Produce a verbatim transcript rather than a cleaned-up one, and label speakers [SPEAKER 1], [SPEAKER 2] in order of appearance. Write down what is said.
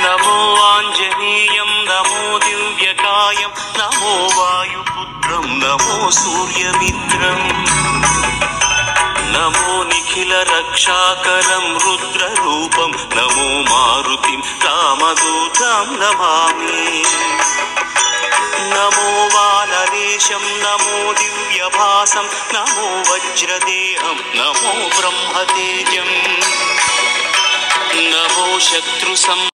[SPEAKER 1] नमो आञ्जनेयं नमो दिव्यकायं नमो वायुपुत्रं नमो सूर्यमित्रम् नमो निखिलरक्षाकरं रुद्ररूपं नमो मारुतिं रामदूतं Namami नमो वानरेशं नमो दिव्यभासं नमो वज्रदेहं नमो ब्रह्मतेजम् नमो शत्रुसं